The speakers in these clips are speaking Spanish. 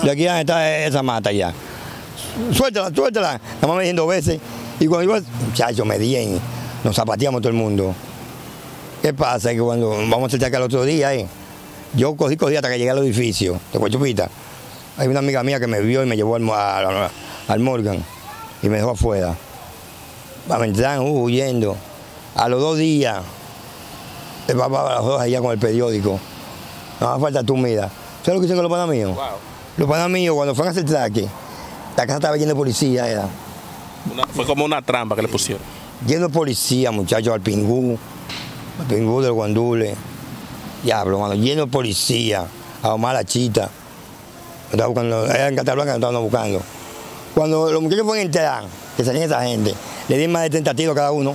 De aquí a está esa mata ya. Suéltala, suéltala. La mamá me dijo 2 veces. Y cuando iba, muchachos, me dieron, nos zapateamos todo el mundo. ¿Qué pasa? Que cuando vamos a hacer acá el otro día, yo cogí hasta que llegué al edificio de Guachupita. Hay una amiga mía que me vio y me llevó al Morgan y me dejó afuera. Me entraron huyendo. A los 2 días, el papá a las 2 allá con el periódico. No me falta tú, mira. ¿Sabes lo que hicieron con los panas míos? Wow. Los panas míos, cuando fueron a hacer traque, la casa estaba llena de policía. Fue como una trampa que le pusieron. Lleno de policía, muchachos, al Pingú del Guandule. Diablo, mano, lleno de policía. A Omar la Chita. Estaba buscando, era en Cataluña que nos estaban buscando. Cuando los muchachos fueron a entrar, que salían esa gente, le di más de 30 tiros a cada uno.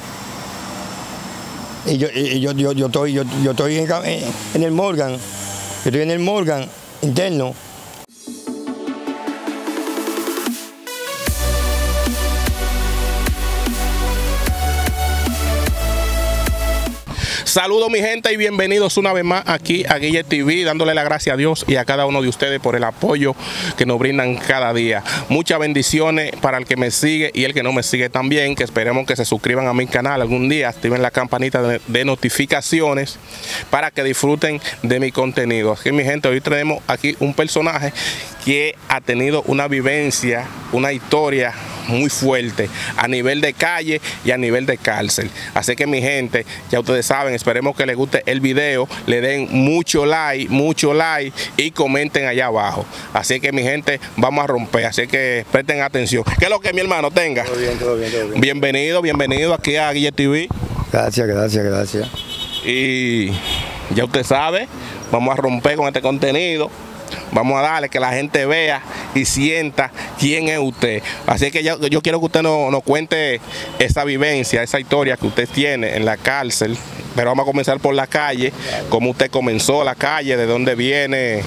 Y yo estoy en el Morgan. Yo estoy en el Morgan interno. Saludos mi gente y bienvenidos una vez más aquí a Guille TV, dándole la gracia a Dios y a cada uno de ustedes por el apoyo que nos brindan cada día. Muchas bendiciones para el que me sigue y el que no me sigue también, que esperemos que se suscriban a mi canal algún día, activen la campanita de notificaciones para que disfruten de mi contenido. Así que mi gente, hoy tenemos aquí un personaje que ha tenido una vivencia, una historia muy fuerte a nivel de calle y a nivel de cárcel. Así que mi gente, ya ustedes saben, esperemos que les guste el video, le den mucho like y comenten allá abajo. Así que mi gente, vamos a romper, así que presten atención. ¿Qué es lo que mi hermano tenga? Todo bien, todo bien, todo bien. Bienvenido aquí a Guille TV. Gracias. Y ya usted sabe, vamos a romper con este contenido. Vamos a darle que la gente vea y sienta quién es usted. Así que yo quiero que usted nos cuente esa vivencia, esa historia que usted tiene en la cárcel. Pero vamos a comenzar por la calle, cómo usted comenzó la calle, de dónde viene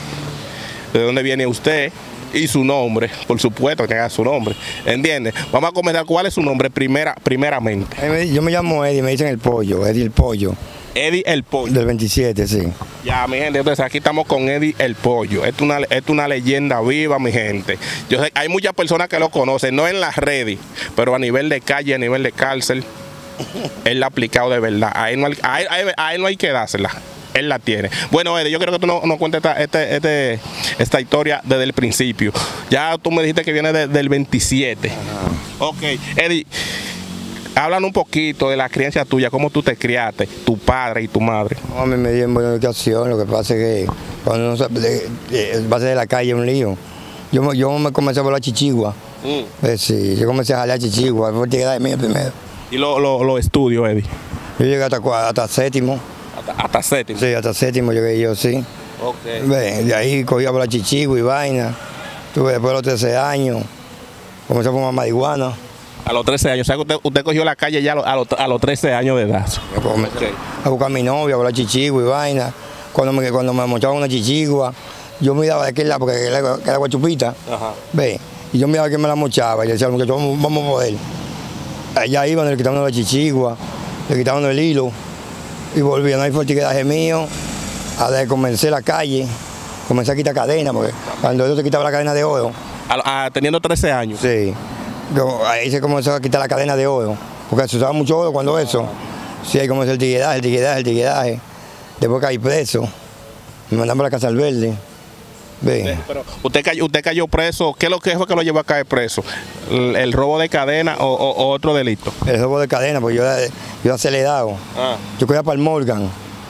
usted y su nombre, por supuesto que tenga su nombre. ¿Entiende? Vamos a comenzar. ¿Cuál es su nombre primeramente? Yo me llamo Eddie, me dicen el pollo, Eddie el pollo. Eddie el Pollo. Del 27, sí. Ya, mi gente, entonces aquí estamos con Eddie el Pollo. Esto es una leyenda viva, mi gente. Yo sé, hay muchas personas que lo conocen, no en las redes, pero a nivel de calle, a nivel de cárcel, él la ha aplicado de verdad. A él no hay que dársela. Él la tiene. Bueno, Eddie, yo quiero que tú nos cuentes esta historia desde el principio. Ya tú me dijiste que viene del 27. Ajá. Ok, Eddie, hablan un poquito de la crianza tuya, cómo tú te criaste, tu padre y tu madre. No, a mí me dieron buena educación, lo que pasa es que cuando uno va de la calle un lío. Yo me comencé a volar chichigua. Sí, yo comencé a jalar chichigua, fue tirada de mí primero. ¿Y los estudios, Eddie? Yo llegué hasta séptimo. ¿Hasta séptimo? Sí, hasta séptimo llegué yo, sí. Okay. De ahí cogí a volar chichigua y vaina. Tuve después de los 13 años, comencé a fumar marihuana. A los 13 años, o sea que usted cogió la calle ya a los 13 años de edad. Okay. A buscar a mi novia, a volar chichigua y vaina. Cuando me mochaban una chichigua, yo miraba de aquel lado, porque era Guachupita. Ajá. Ve, y yo miraba que me la mochaba y le decía al muchacho, vamos a poder. Allá iban, le quitaban la chichigua, le quitaban el hilo y volvían. Ahí fue el tiquetaje mío, a comencé la calle, comencé a quitar cadena, porque cuando yo se quitaba la cadena de oro. Teniendo 13 años. Sí. Ahí se comenzó a quitar la cadena de oro, porque se usaba mucho oro cuando eso. Sí, ahí comenzó el tiguedaje. Después caí preso, me mandaron para la Casa del Verde. Pero usted cayó preso. ¿Qué es lo que fue que lo llevó a caer preso? ¿El robo de cadena o otro delito? El robo de cadena, porque yo era acelerado. Yo cogía para el Morgan.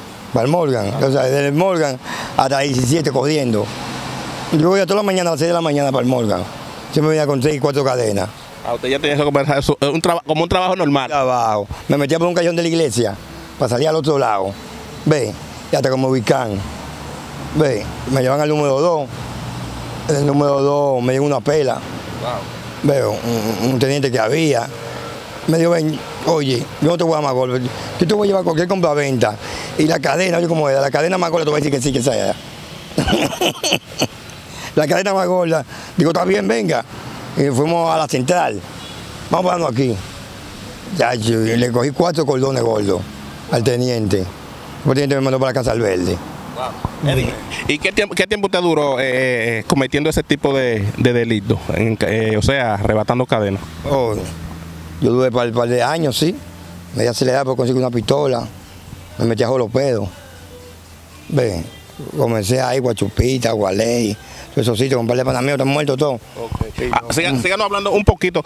O sea, desde el Morgan hasta 17 corriendo. Yo cogía toda la mañana a las 6 de la mañana para el Morgan. Siempre venía con 3 y 4 cadenas. Usted ya tenía que conversar como un trabajo normal. Trabajo. Me metía por un callejón de la iglesia para salir al otro lado. Y hasta como ubicán. Me llevan al número 2. En el número 2 me llegó una pela. Wow. Un teniente que había. Me dijo, ven, oye, yo no te voy a dar más golpes. Yo te voy a llevar a cualquier compraventa. Y la cadena, oye, como era, la cadena más gorda, te voy a decir que sí, que esa era. La cadena más gorda. Digo, está bien, venga. Y fuimos a la central. Vamos a pararnos aquí. Ya, yo le cogí 4 cordones gordos al teniente. El teniente me mandó para la Casa del Verde. Wow. ¿Y qué tiempo usted duró cometiendo ese tipo de delitos? O sea, arrebatando cadenas. Oh, yo duré un par de años, sí. Me di acelerado por conseguir una pistola. Me metí a jolopedo. Ve, comencé ahí, Guachupita, Gualey, todos esos sitios, con un par de panas míos, están muertos todos. Okay. Síganos hablando un poquito,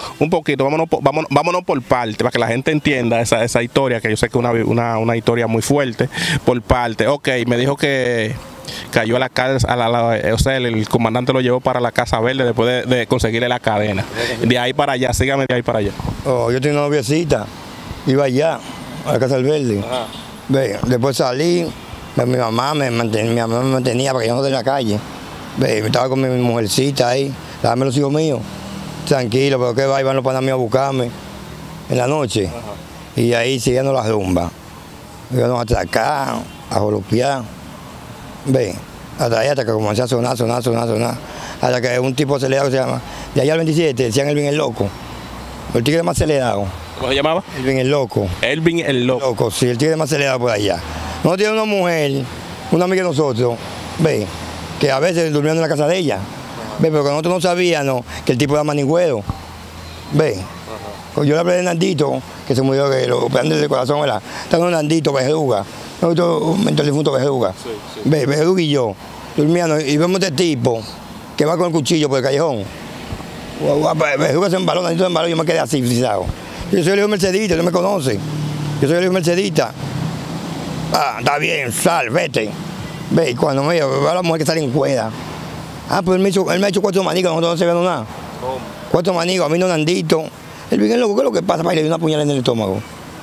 vámonos por parte, para que la gente entienda esa historia, que yo sé que es una historia muy fuerte, por parte. Ok, me dijo que cayó a la casa, o sea, el comandante lo llevó para la Casa Verde después de conseguirle la cadena. De ahí para allá, sígame de ahí para allá. Oh, yo tenía una noviecita, iba allá, a la Casa del Verde. Ajá. Ve, después salí, mi mamá me mantenía para que yo no esté en la calle. Ve, estaba con mi mujercita ahí, dame los hijos míos, tranquilo, pero que iban los panas míos a buscarme en la noche. Ajá. Y ahí siguiendo las rumbas. Íbamos a atracar, a jolopear. Ve, hasta ahí hasta que comencé a sonar. Hasta que un tipo acelerado que se llama, de allá al 27, decían Elvin el Loco. El tigre más acelerado. ¿Cómo se llamaba? Elvin el Loco. Elvin el Loco. Sí, el tigre más acelerado por allá. Nosotros teníamos una mujer, una amiga de nosotros, ve, que a veces durmiendo en la casa de ella. Ve, pero que nosotros no sabíamos que el tipo era manigüero. Ve. Yo le hablé de Nandito, que se murió, que lo operan del corazón, ¿verdad? Estaba un Nandito, Vejeruga. Nosotros, un mentor difunto Vejeruga. Sí. Ve, Vejeruga y yo, durmiendo, y vemos este tipo que va con el cuchillo por el callejón. Vejeruga se embaló, Nandito se embaló, yo me quedé así, frisado. Yo soy el hijo Mercedita, él me conoce. Yo soy el hijo Mercedita. Ah, está bien, sal, vete. Ve, y cuando me veo a la mujer que sale en cuerda. Ah, pues él me ha hecho 4 manigos, nosotros no se vieron nada. ¿Cómo? 4 manigos, a mí no Nandito. Él bien loco, ¿qué es lo que pasa? Para, le dio una puñalada en el estómago. Wow.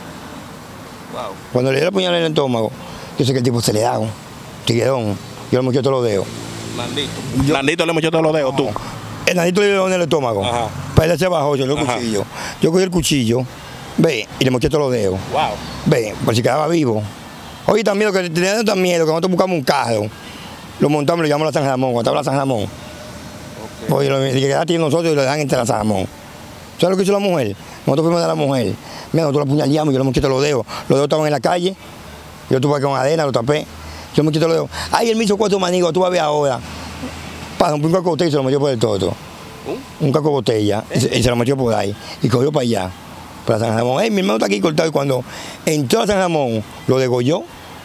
Cuando le dio la puñalada en el estómago, yo sé que el tipo se le da un tiguerón. Yo le moché todos los dedos. Nandito. Nandito le mochó todos los dedos, tú. El Nandito le dio en el estómago. Ajá. Para él se bajó, yo le di el cuchillo. Yo cogí el cuchillo, ve, y le moché todos los dedos. Wow. Ve, por si quedaba vivo. Oye, también lo que tenía tan miedo, que nosotros buscamos un carro. Lo montamos y lo llevamos a San Ramón, cuando estaba en San Ramón. Okay. Oye, lo quedaste nosotros y lo dejan entrar a San Ramón. ¿Sabes lo que hizo la mujer? Nosotros fuimos a la mujer. Mira, nosotros la apuñalamos, yo le moché todos los dedos. Los dedos estaban en la calle. Yo tuve con arena, lo tapé. Yo me quité los dedos. Ay, él me hizo 4 manigos, tú vas a ver ahora. Para romper un caco de botella y se lo metió por el toto. Un caco de botella y se lo metió por ahí. Y cogió para allá, para San Ramón. Ay, mi hermano está aquí cortado. Y cuando entró a San Ramón, lo degolló. Wow.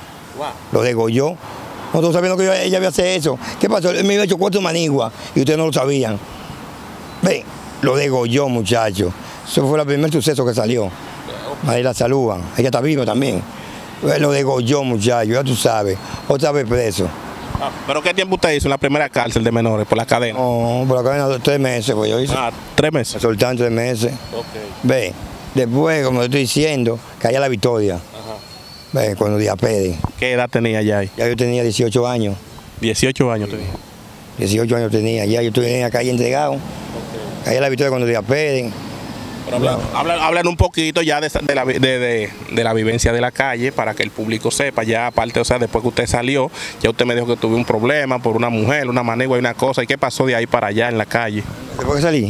Lo degolló. Nosotros sabiendo que ella había hecho eso. ¿Qué pasó? Él me había hecho 4 maniguas y ustedes no lo sabían. Ve, lo degolló, muchacho. Eso fue el primer suceso que salió. Ahí la saludan. Ella está viva también. Lo degolló, muchacho, ya tú sabes. Otra vez preso. ¿Pero qué tiempo usted hizo en la primera cárcel de menores, por la cadena? No, por la cadena 3 meses, pues yo hice. 3 meses. Me soltaron 3 meses. Okay. Ve, después, como te estoy diciendo, caí a La Victoria. Ajá. Ve, cuando Diapede. ¿Qué edad tenía ya ahí? Ya yo tenía 18 años. 18 años tenía. 18 años tenía. Ya yo estuve en la calle entregado. Okay. Caí a La Victoria cuando Diapede. Pero hablan un poquito ya de la vivencia de la calle para que el público sepa. Ya aparte, o sea, después que usted salió, ya usted me dijo que tuvo un problema por una mujer, una manigua y una cosa. ¿Y qué pasó de ahí para allá en la calle? Después que salí,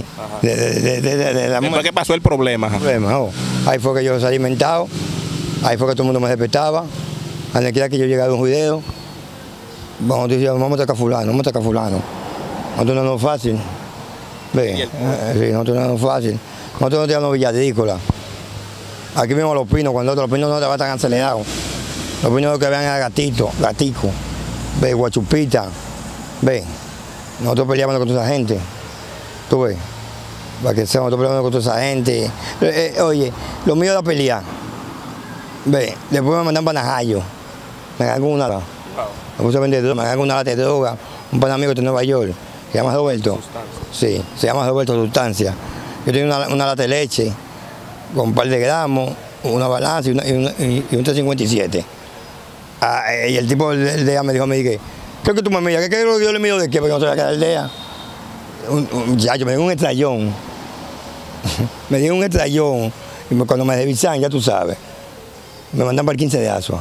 de la Después que pasó el problema. Ajá. Ahí fue que yo salí mentado, ahí fue que todo el mundo me respetaba. A la que yo llegaba a un juideo, vamos a atacar a fulano, vamos a atacar a fulano. Nosotros no es fácil. Ve, sí, nosotros no es fácil. Nosotros no teníamos villadícola. Aquí mismo Los Pinos, cuando Los Pinos no estaban tan acelerados. Los Pinos lo que vean era gatico. Ve, Guachupita. Ve, nosotros peleábamos con toda esa gente. Tú ves, para que sea, nosotros peleábamos con toda esa gente. Oye, lo mío era pelear. Ve, después me mandan para Najayo. Me dan una. Me puse a vender droga, me dan una lata de droga. Un pan amigo de Nueva York, se llama Roberto. Sí, se llama Roberto Sustancia. Yo tenía una lata de leche con un par de gramos, una balanza y un 357. Y el tipo del DEA me dijo, ¿qué es que tú me miras? ¿Qué es lo que yo le mido de qué? Porque no se va a quedar el DEA. Me dio un estrellón. Me dio un estrellón. Y cuando me revisan, ya tú sabes, me mandan para el 15 de Asua.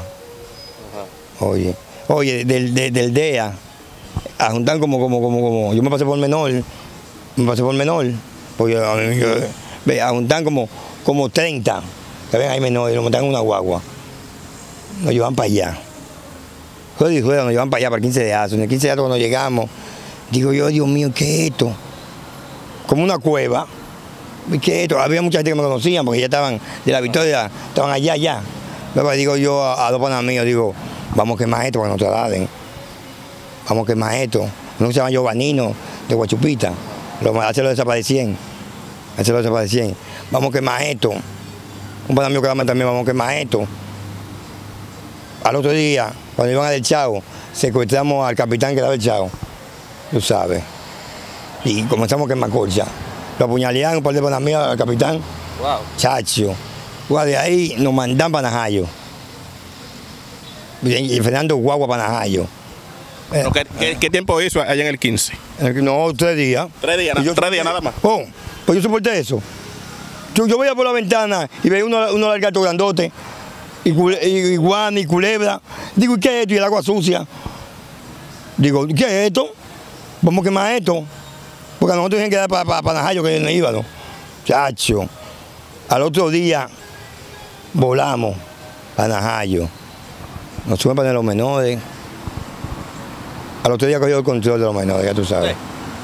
Oye, del DEA, a juntar como. Yo me pasé por menor. Porque a juntar como 30, que ven ahí menores, y lo montan en una guagua. Nos llevan para allá. rueda y rueda, nos llevan para allá, para el 15 de Azo. En el 15 de Azo cuando llegamos, digo yo, Dios mío, ¿qué es esto? Como una cueva. ¿Qué es esto? Había mucha gente que me conocían porque ya estaban de la Victoria, estaban allá. Luego digo yo a dos panas míos, digo, vamos a quemar esto para que nos trasladen. Vamos a quemar esto. Uno se llama Giovanino, de Guachupita. Hace lo desaparecían. Vamos a quemar esto. Un pana mío que también, vamos a quemar esto. Al otro día, cuando iban a del Chao, secuestramos al capitán que daba el Chao. Tú sabes. Y comenzamos a quemar colcha. Lo apuñalearon un par de panas mías al capitán. Wow. Chacho. De ahí nos mandan para Najayo. Y Fernando Guagua para Najayo. ¿Qué tiempo hizo allá en el 15? No, 3 días. 3 días, 3 días nada más. Oh, pues yo soporté eso. Yo veía por la ventana y veía unos lagartos grandotes, iguana y culebra. Digo, ¿y qué es esto? Y el agua sucia. Digo, ¿qué es esto? Vamos a quemar esto. Porque a nosotros tenían que dar para Najayo, que no iba, ¿no? Chacho. Al otro día volamos para Najayo. Nos suben para los menores. Al otro día cogió el control de los menores, ya tú sabes.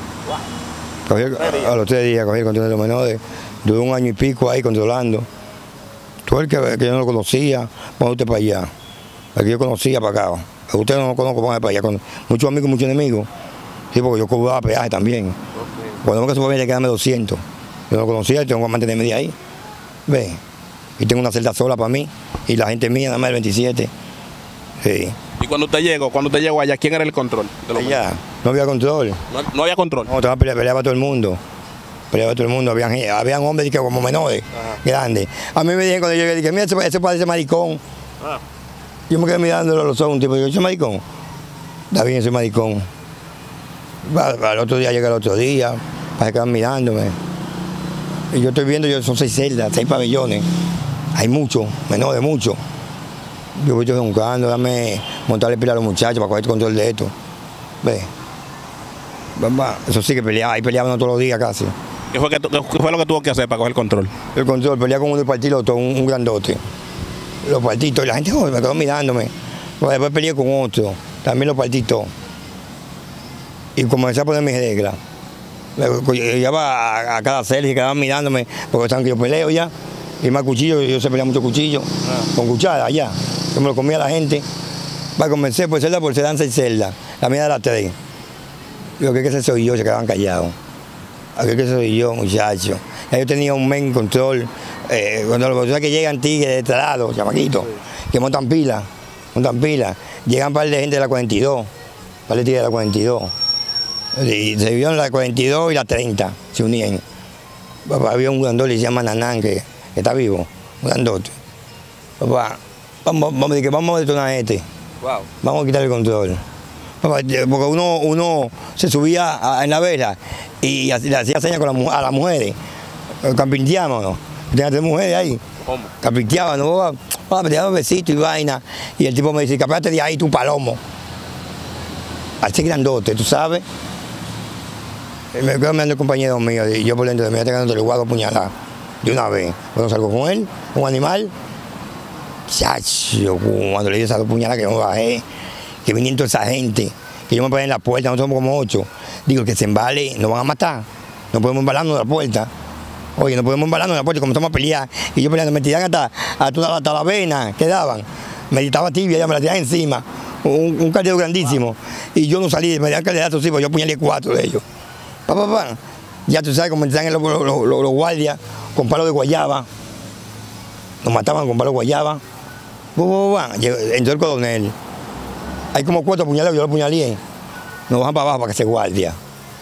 A los 3 días cogí el control de los menores. Duró 1 año y pico ahí controlando. Tú el que yo no lo conocía, vamos usted para allá. El que yo conocía para acá. A usted no lo conozco, vamos para allá. Con muchos amigos, muchos enemigos. Sí, porque yo cobraba peaje también. Okay. Cuando me que supe, quedarme 200. Yo no lo conocía, tengo que mantenerme de ahí. Ve. Y tengo una celda sola para mí. Y la gente mía, nada más el 27. Sí. ¿Y cuando usted llegó allá, quién era el control? Allá, no había control. No había control. No, peleaba todo el mundo. Peleaba todo el mundo. Habían hombres que como menores, grandes. A mí me dijeron cuando yo llegué, dije, mira, ese parece maricón. Yo me quedé mirándolo a los ojos un tipo, y yo, ¿soy maricón? Está bien, soy maricón. Al otro día llega el otro día, para que quedan mirándome. Y yo estoy viendo, son 6 celdas, 6 pabellones. Hay muchos, menores, muchos. Yo voy buscando, dame montarle pila a los muchachos para coger el control de esto. Ve. Eso sí que peleaba, ahí peleábamos todos los días casi. ¿Qué fue lo que tuvo que hacer para coger el control? El control, peleaba con uno y partirlo todo, un grandote. Los partí todos, y la gente me quedó mirándome. Después peleé con otro, también los partí todos. Y comencé a poner mis reglas. Yo iba a cada celda y quedaban mirándome, porque estaban que yo peleo ya. Y más cuchillos, yo sé pelear mucho cuchillo, con cuchara allá. Yo me lo comía la gente. Para convencer por celda, porque se dan 6 celdas. La mía era 3. Digo, ¿qué ese soy yo? Se quedaban callados. ¿Qué ese soy yo, muchacho? Ya yo tenía un men control. Cuando las personas que llegan tigres de este lado, chamaquitos, que montan pila. Llegan un par de gente de la 42, un par de tigres de la 42. Y se vieron la 42 y la 30, se unían. Papá, había un grandote que se llama Nanán, que está vivo, un grandote. Papá, vamos a detonar este. Wow. Vamos a quitar el control. Papá, porque uno se subía en la vela y le hacía señas a las mujeres. Campinteábamos, tenía 3 mujeres ahí. ¿Cómo? Campinteábamos, papá, te daba besitos y vaina. Y el tipo me dice, capéate de ahí tu palomo. Al ser grandote, tú sabes. Me quedo mirando el compañero mío y yo por dentro de mí, te le guardo puñalada de una vez. Cuando salgo con él, un animal, chacho, cuando le di esa puñalada que no bajé, que vinieron toda esa gente, que yo me paré en la puerta, nosotros somos como 8. Digo, que se embale, nos van a matar. No podemos embalarnos de la puerta. Oye, no podemos embalarnos de la puerta, comenzamos a pelear. Y yo peleando, me tiraban hasta la vena que daban. Me estaba tibia, ya me la tiraban encima. Un caldero grandísimo. Y yo no salí, me daban calderazos, sí, porque yo apuñalé 4 de ellos. Ya tú sabes cómo entran los guardias con palos de guayaba. Nos mataban con palos de guayaba. Entró el coronel. Hay como 4 puñalados, yo lo apuñalé. Nos bajan para abajo para que se guardia.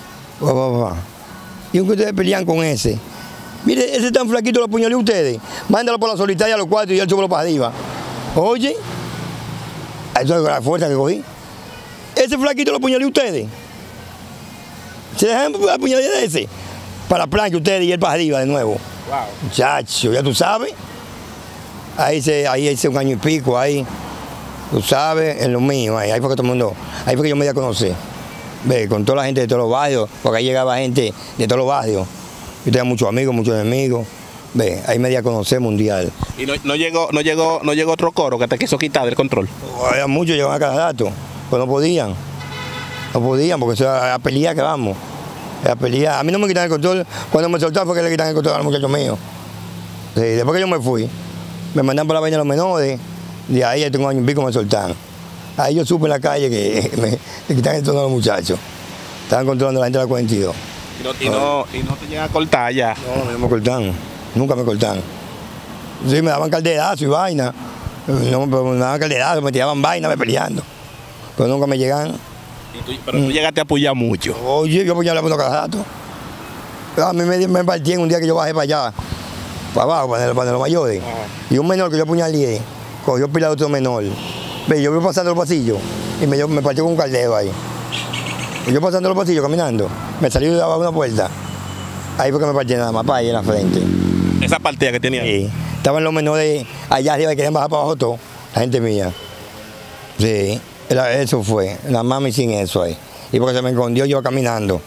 Y aunque ustedes pelean con ese. Mire, ese tan flaquito lo apuñalé a ustedes. Mándalo por la solitaria a los 4 y él súbelo para arriba. Oye, eso es la fuerza que cogí. Ese flaquito lo apuñalé a ustedes. Se dejan apuñalar de ese para la plancha ustedes y él para arriba de nuevo. Wow. Muchacho, ya tú sabes. Ahí hice 1 año y pico, ahí, tú sabes, en lo mío, ahí fue que todo el mundo, ahí fue que yo me di a conocer. Ve, con toda la gente de todos los barrios, porque ahí llegaba gente de todos los barrios. Yo tenía muchos amigos, muchos enemigos. Ve, ahí me di a conocer mundial. ¿Y no llegó otro coro que te quiso quitar del control? Había muchos, llegaban a cada rato, pero no podían. No podían, porque eso era a pelear que vamos. Era a pelear. A mí no me quitan el control. Cuando me soltaron fue que le quitan el control a los muchachos míos. Sí, después que yo me fui, me mandan por la vaina de los menores. De ahí ya tengo un año y pico me soltaron. Ahí yo supe en la calle que me quitan el control a los muchachos. Estaban controlando a la gente de la 42. ¿Y no te llegan a cortar ya? No me cortan. Nunca me cortan. Sí, me daban calderazo y vaina. No, pero me daban calderazo, me tiraban vaina, me peleando. Pero nunca me llegan. Pero tú llegaste a apoyar mucho. Oye, yo apoyaba a cada rato. A mí me partí en un día que yo bajé para allá, para abajo, para los mayores. Y un menor que yo apuñalé, cogió pila de otro menor. Ve, yo voy pasando los pasillos y me partió con un caldero ahí. Y yo pasando los pasillos caminando, me salí de abajo de una puerta. Ahí fue que me partí nada más, para ahí en la frente. ¿Esa partida que tenía? Sí. Estaban los menores allá arriba y querían bajar para abajo todo, la gente mía. Sí, eso fue, la mami sin eso ahí. Y porque se me escondió yo caminando.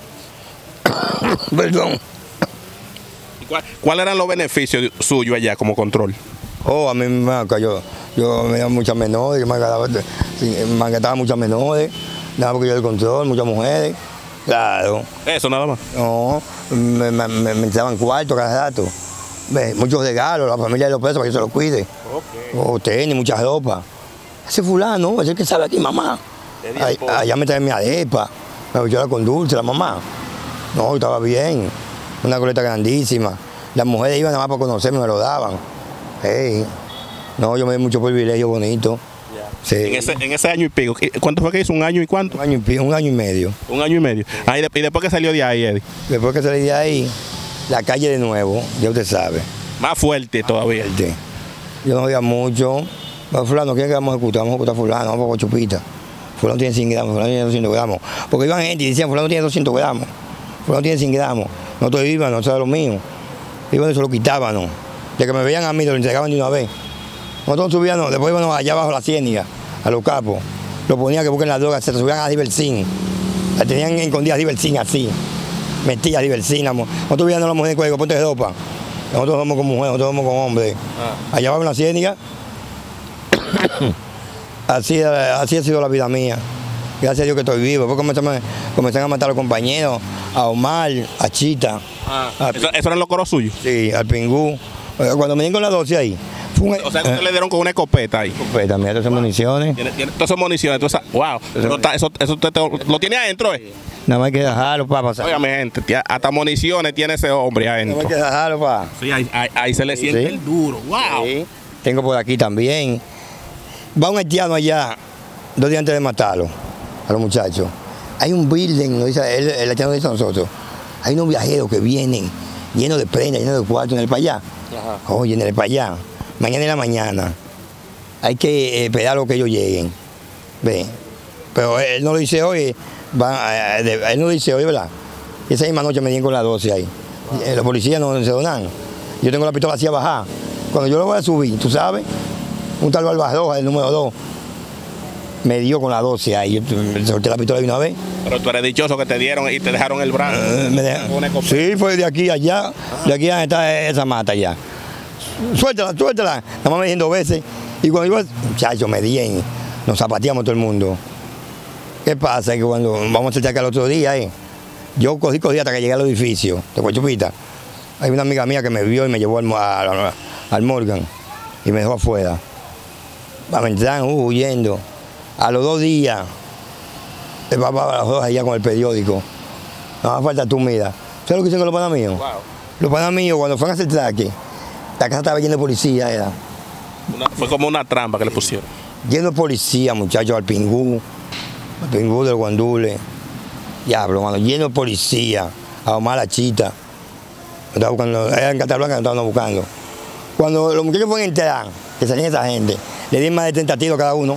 Perdón. ¿Cuáles eran los beneficios suyos allá como control? Oh, a mí yo me daba muchas menores, me encantaba muchas menores, nada porque yo el control, muchas mujeres, claro. ¿Eso nada más? No, me daban cuarto cada rato. Ve, muchos regalos, la familia de los presos para que yo se los cuide. Okay. O tenis, muchas ropas. Ese fulano, es el que sabe aquí, mamá. Allá me traen mi arepa, me echaba con dulce, la mamá. No, estaba bien, una coleta grandísima. Las mujeres iban nada más para conocerme, me lo daban. Hey. No, yo me di mucho privilegio bonito. Yeah. Sí. En ese año y pico, ¿cuánto fue que hizo? ¿Un año y cuánto? Un año y pico, un año y medio. Un año y medio. Ah, y después que salió de ahí, Eddie. Después que salí de ahí, la calle de nuevo, ya usted sabe. Más fuerte todavía. Fuerte. Yo no oía mucho. Fulano, ¿quién que vamos a ejecutar? Vamos a ejecutar a fulano, vamos a Chupita. Fulano tiene 100 gramos, fulano tiene 200 gramos. Porque iban gente y decían, fulano tiene 200 gramos, fulano tiene 100 gramos. Nosotros íbamos, no sabía lo mío. Íbamos y se lo quitaban, ¿no? De que me veían a mí, lo entregaban de una vez. Nosotros subíamos, después íbamos allá abajo a la ciénaga, a los capos. Lo ponían que busquen la droga, se subían a Diversin. La tenían escondida a Diversin así. Metía a Diversin. Nosotros vivíamos a la mujer con ponte de ropa. Nosotros somos con mujeres, nosotros somos con hombres. Allá abajo en la ciénaga. Así ha sido la vida mía. Gracias a Dios que estoy vivo. Después comenzaron a matar a los compañeros, a Omar, a Chita. ¿Eso eran los coros suyos? Sí, al Pingú. Cuando me dieron con la 12 ahí. O sea, que le dieron con una escopeta ahí. Escopeta, mira, todas esas municiones. Todas esas municiones, wow. Eso lo tiene adentro, ¿eh? Nada más hay que dejarlo para pasar. Óigame, gente, hasta municiones tiene ese hombre adentro. Nada más hay que dejarlo para. Sí, ahí se le siente el duro, wow. Sí. Tengo por aquí también. Va un haitiano allá, 2 días antes de matarlo, a los muchachos. Hay un building, lo dice, el haitiano lo dice a nosotros. Hay unos viajeros que vienen llenos de prendas, llenos de cuartos en el para allá. Ajá. Oye, en el para allá. Mañana en la mañana. Hay que esperar a lo que ellos lleguen. Ve. Pero él no lo dice hoy. Él no lo dice hoy, ¿verdad? Y esa misma noche me dieron con la 12 ahí. Wow. Los policías no se donan. Yo tengo la pistola así a bajar. Cuando yo lo voy a subir, tú sabes, un tal Barbaroja, el número 2, me dio con la 12 ahí. Yo solté la pistola de una vez. Pero tú eres dichoso que te dieron y te dejaron el brazo. Sí, fue de aquí a allá. De aquí a está esa mata allá. Suéltala, suéltala. Nada más me dijeron 2 veces. Y cuando iba, muchachos, me dieron, nos zapateamos todo el mundo. ¿Qué pasa? Que cuando vamos a hacer acá el otro día, yo cogí hasta que llegué al edificio de Chupita. Hay una amiga mía que me vio y me llevó al Morgan y me dejó afuera. Me entraron huyendo. A los 2 días, el papá a las 2 allá con el periódico. No me falta tú, mira. ¿Sabes lo que hicieron los panas míos? Wow. Los panas míos, cuando fueron a hacer traque, la casa estaba llena de policía. Fue como una trampa que le pusieron. Lleno de policía, muchachos, al Pingú del Guandule. Diablo, hermano, lleno de policía. A Omar, a Chita. Estaba buscando, era en Cataluña que nos estaban buscando. Cuando los muchachos fueron a enterar que salían esa gente, le di más de 30 tiros a cada uno.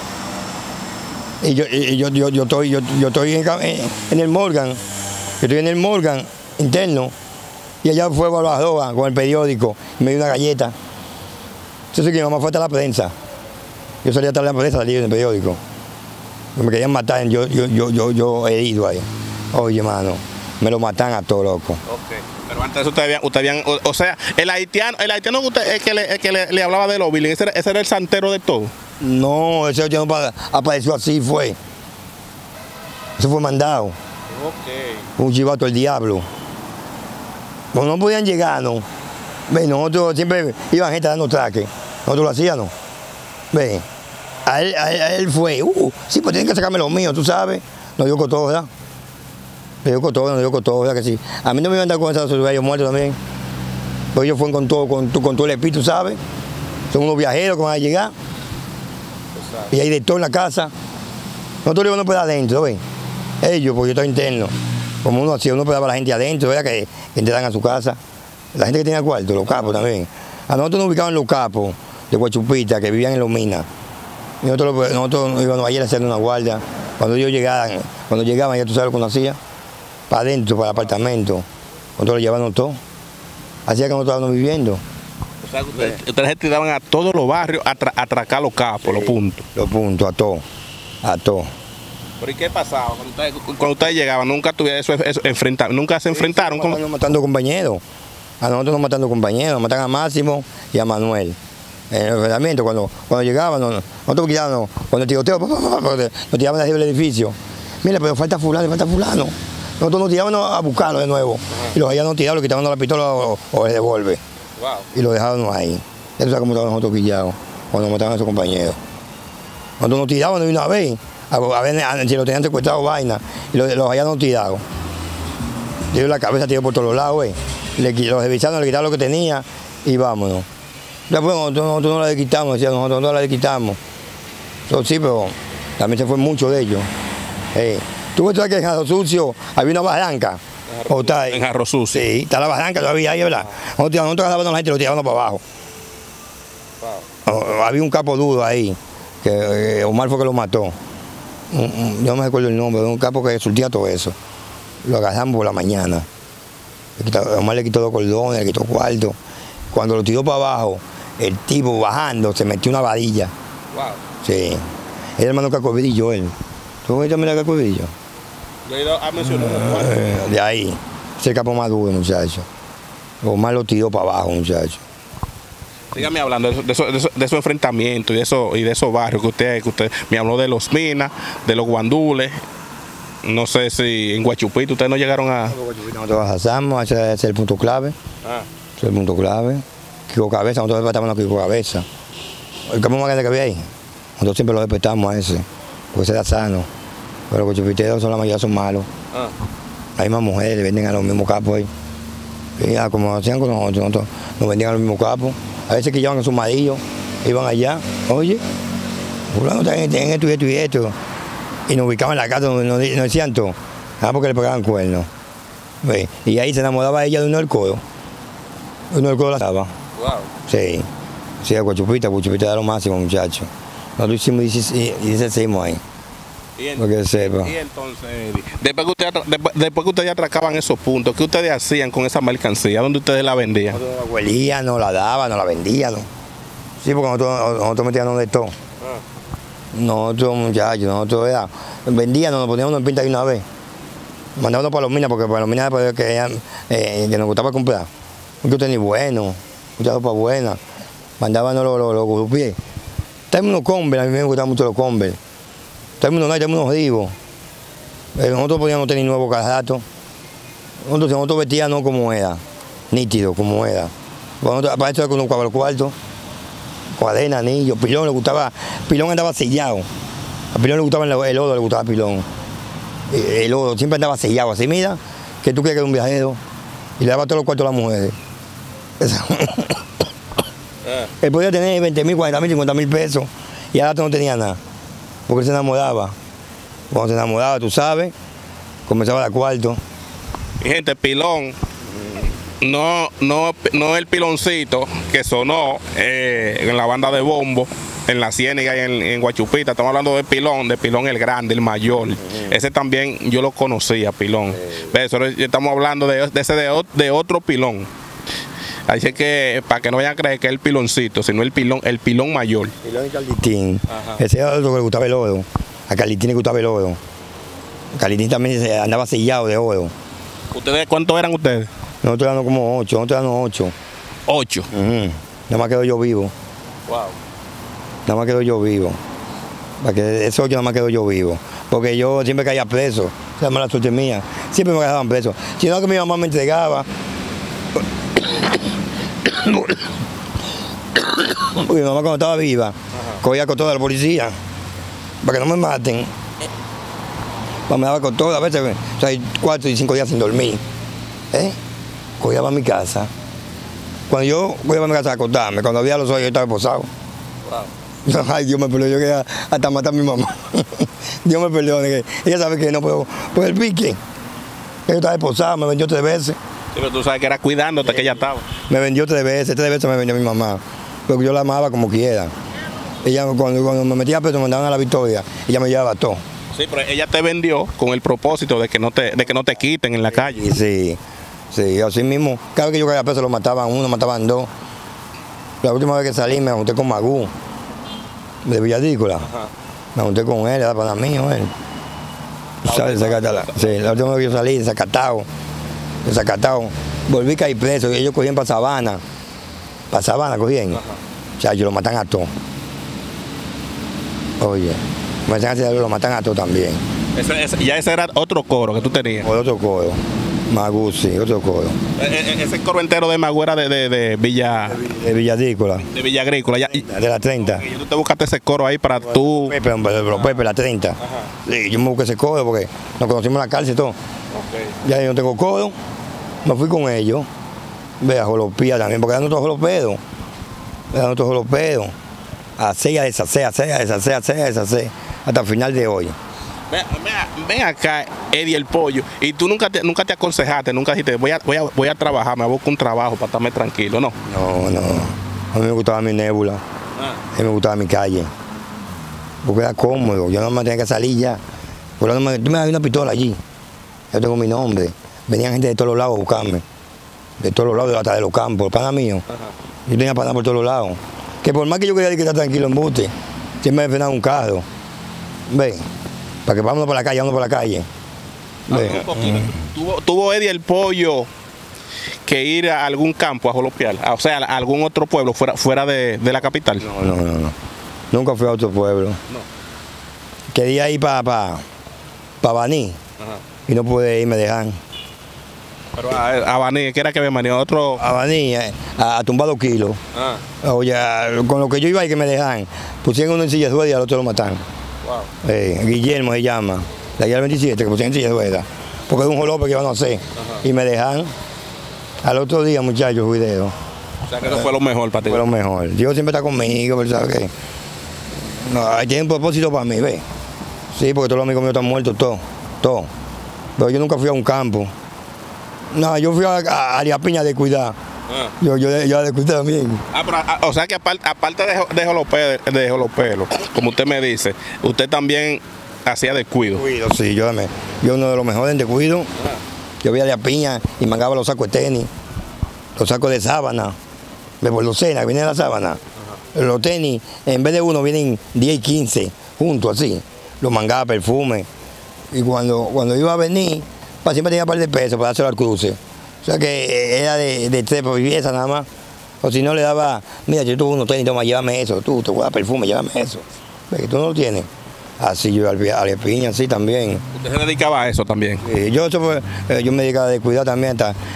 Y yo estoy en el Morgan. Yo estoy en el Morgan interno. Y allá fue Barbaroja con el periódico. Y me dio una galleta. Entonces que mamá fue hasta la prensa. Yo salí hasta la prensa, salí en el periódico. Me querían matar, yo herido ahí. Oye, hermano. me lo matan a todo loco. Okay. Pero antes ustedes habían, o sea, el haitiano el que le hablaba de los Billy, ese era el santero de todo. No, ese haitiano apareció así, fue. Eso fue mandado. Okay. Un chivato del diablo. Cuando no podían llegar, ¿no? Ve, nosotros siempre iban gente dando traque. Nosotros lo hacíamos. Ve, a él fue, sí, pues tienen que sacarme los míos, tú sabes. Nos dio con todo, ¿verdad? Nos dio con todo, ¿verdad que sí? A mí no me iban a dar con esos gallos muertos también. Pues ellos fueron con todo el espíritu, ¿sabes? Son unos viajeros que van a llegar. Exacto. Y hay de todo en la casa. Nosotros íbamos para adentro, ¿ves? Ellos, porque yo estaba interno. Como uno hacía, uno pegaba a la gente adentro, ¿verdad? Que entraran a su casa. La gente que tenía cuarto, los capos también. A nosotros nos ubicaban los capos de Guachupita, que vivían en Los Minas. Y nosotros íbamos ayer a hacer una guardia. Cuando ellos llegaban, ya tú sabes lo que uno hacía, para adentro, para el apartamento. Nosotros lo llevábamos todo. Hacía que nosotros estábamos viviendo. O sea, ustedes te daban a todos los barrios a atracar los capos, sí, los puntos. Los puntos, a todo. ¿Pero y qué pasaba? Cuando ustedes llegaban, nunca tuvieron nunca se enfrentaron con... Matando compañeros. A nosotros nos matando compañeros, nos matan a Máximo y a Manuel. En el enfrentamiento, cuando llegaban, nosotros quitábamos, cuando el tiroteo, nos tiraban de arriba del edificio. Mira, pero falta fulano. Nosotros nos tirábamos a buscarlo de nuevo. Y los allá nos tiraban, le quitaban la pistola o el revólver. Wow. Y lo dejaban ahí. Eso es como estábamos nosotros quillados, cuando nos mataban a esos compañeros. Nosotros nos tiraban de una vez, a ver si lo tenían secuestrado vaina, y los allá nos tiraban. Tiró la cabeza, tiró por todos lados, los revisaron, le quitaron lo que tenía y vámonos. Después nosotros no la quitamos, decían, nosotros no la quitamos. Eso sí, pero también se fue mucho de ellos. ¿Tú ves que en Jarro Sucio había una barranca? En Jarro Sucio. Sí, está la barranca todavía ahí, ¿verdad? Nosotros agarrábamos a la gente y lo tirábamos para abajo. Wow. Había un capo duro ahí, que Omar fue que lo mató. Yo no me recuerdo el nombre, de un capo que surtía todo eso. Lo agarramos por la mañana. Omar le quitó 2 cordones, le quitó cuarto. Cuando lo tiró para abajo, el tipo bajando se metió una varilla. Wow. Sí. El hermano Cacovidillo, él. ¿Tú ves también a Cacovidillo? Yo he ido a mencionar. De ahí. Ese capo más duro, muchacho. Omar lo tiró para abajo, muchacho. Sígame hablando de esos enfrentamientos y de esos barrios que usted me habló de Los Minas, de los Guandules. No sé si en Guachupita ustedes no llegaron a... En Guachupita nosotros pasamos, ese es el punto clave. Ese es el punto clave. Kiko Cabeza, nosotros despertamos a Kiko Cabeza. El campo más grande que había ahí, nosotros siempre lo despertamos a ese, porque ese era sano. Pero los guachupiteros son la mayoría son malos. Hay más mujeres, venden a los mismos capos ahí. Y ya, como hacían con nosotros nos vendían a los mismos capos. A veces que llevan a sus maridos, iban allá, oye, fulano está en esto y esto y esto. Y nos ubicaban en la casa, nos decían todo, porque le pegaban cuernos. Y ahí se enamoraba ella de uno del codo. Uno del codo la estaba. Wow. Sí, sí, a Guachupita era lo máximo, muchachos. Nosotros hicimos 16 ahí. Porque sepa. Y entonces, después que ustedes atracaban esos puntos, ¿qué ustedes hacían con esa mercancía? ¿Dónde ustedes la vendían? Nosotros la huelían, nos la daban, nos la vendían. Sí, porque nosotros metíamos de todo. Nosotros, muchachos, vendíamos, nos poníamos en pinta de una vez. Mandábamos para Los Minas, porque para Los Minas que nos gustaba comprar. Mucho tenis bueno, mucha ropa buena. Mandábamos los grupiés. Tenemos unos Converse, a mí me gustaban mucho los Converse. Tenemos unos Ribos. Nosotros poníamos tenis nuevos cada rato. Nosotros vestíamos como era, nítido como era. Para eso uno buscaba los cuartos, cadena, anillos. Pilón le gustaba, Pilón andaba sellado. A Pilón le gustaba el oro, le gustaba Pilón. El oro siempre andaba sellado, así mira, que tú crees que era un viajero. Y le daba todos los cuartos a las mujeres. Él podía tener 20.000, 40.000, 50.000 pesos y ahora no tenía nada, porque él se enamoraba. Cuando se enamoraba, tú sabes, comenzaba a dar cuarto. Y gente, Pilón, no el piloncito que sonó en la banda de bombo, en la Ciénaga y en Guachupita. Estamos hablando de Pilón el grande, el mayor. Ese también yo lo conocía, Pilón. Estamos hablando de otro Pilón. Así que para que no vayan a creer que es el piloncito, sino el pilón mayor. Pilón y Carlitín. Ese era otro que le gustaba el oro. A Carlitín le gustaba el oro. Carlitín también andaba sellado de oro. ¿Ustedes cuántos eran ustedes? Nosotros éramos como 8, nosotros éramos 8. 8. Nada más quedo yo vivo. Wow. Nada más quedo yo vivo. Para que esos 8 nada más quedo yo vivo. Porque yo siempre caía preso. Esa es mala suerte mía. Siempre me dejaban preso. Si no, que mi mamá me entregaba. Porque mi mamá cuando estaba viva, cogía con toda la policía. Para que no me maten. Me daba con todo. A veces, o sea, 4 y 5 días sin dormir. Cogía para mi casa. Cuando yo cogía para mi casa a acostarme, cuando había los ojos yo estaba esposado. Wow. Ay, Dios me perdonó, yo quería hasta matar a mi mamá. Dios me perdone, ella sabe que no puedo. Pues el pique, yo estaba esposado, me vendió 3 veces. Sí, pero tú sabes que era cuidándote que ella estaba. Me vendió 3 veces me vendió mi mamá. Porque yo la amaba como quiera. Ella, cuando me metía preso, me mandaban a la Victoria, ella me llevaba todo. Sí, pero ella te vendió con el propósito de que no te quiten en la calle. Sí, así mismo. Cada vez que yo caía preso lo mataban 1, mataban 2. La última vez que salí me junté con Magú, de Villadícola. Me junté con él, era para mí, él. ¿Sabes? Sí, la última vez que yo salí, de Zacatao. Volví a caer preso y ellos cogían para Sabana. Para Sabana cogían. O sea, ellos lo matan a todos. Oye, lo matan a todos también. Ya ese era otro coro que tú tenías. Otro coro. Magú, sí, otro coro. Ese coro entero de Magú era de Villa... De Villadícola. De Villa Agrícola. De la 30. Okay, tú te buscaste ese coro ahí para tú... Pepe, la 30. Sí, yo me busqué ese coro porque nos conocimos en la cárcel y todo. Ya yo no tengo coro, me fui con ellos. Vea, Jolopía también, porque eran otros jolopedos. Hacer y a deshacer, hasta el final de hoy. Ven acá, Eddie el Pollo, y tú nunca te aconsejaste, nunca dijiste, voy a trabajar, me busco un trabajo para estarme tranquilo, ¿no? No. A mí me gustaba mi nébula, a mí me gustaba mi calle, porque era cómodo, yo no me tenía que salir ya. Por tú me das una pistola allí, yo tengo mi nombre, venían gente de todos los lados a buscarme, de todos los lados, hasta de los campos, el pana mío. Yo tenía pana por todos los lados, que por más que yo quería que estar tranquilo en Buste, siempre me frenaba un carro, ve. Para que vámonos por la calle, ¿Tuvo Eddie el Pollo que ir a algún campo a jolopear? O sea, a algún otro pueblo fuera de la capital. No. Nunca fui a otro pueblo. No. Quería ir para Baní. Y no pude ir, me dejan. Pero a Baní, ¿qué era que me manía? Otro... A Baní, a tumbar 2 kilos. Oye, con lo que yo iba y que me dejan, pusieron uno en silla de ruedas y al otro lo matan. Wow. Guillermo se llama, de allá al 27, que pusieron en silla de ruedas, porque es un jolope que iban a hacer. Y me dejan. Al otro día, muchachos, video. O sea que eso fue lo mejor para ti. Fue lo mejor. Dios siempre está conmigo, pero ¿sabes qué? No, tiene un propósito para mí, ¿ves? Sí, porque todos los amigos míos están muertos, todos. Pero yo nunca fui a un campo. No, yo fui a Arias Piña de cuidar. Yo de cuidar también. Pero, o sea que aparte de jolopelo, como usted me dice, usted también hacía descuido. Sí, yo uno de los mejores en descuido. Yo veía a Arias Piña y mangaba los sacos de tenis, los sacos de sábana, de bolsena, que vienen la sábana. Los tenis, en vez de uno, vienen 10 y 15 juntos así. Los mangaba perfume. Y cuando iba a venir, siempre tenía un par de pesos para dárselo al cruce. O sea que era de 3 por pieza nada más. O si no le daba, mira, yo tuve unos tenis, toma, llévame eso, tú te voy a dar perfume, llévame eso. ¿Ves que tú no lo tienes? Así yo a la piña, así también. ¿Usted se dedicaba a eso también? Yo me dedicaba a descuidar también.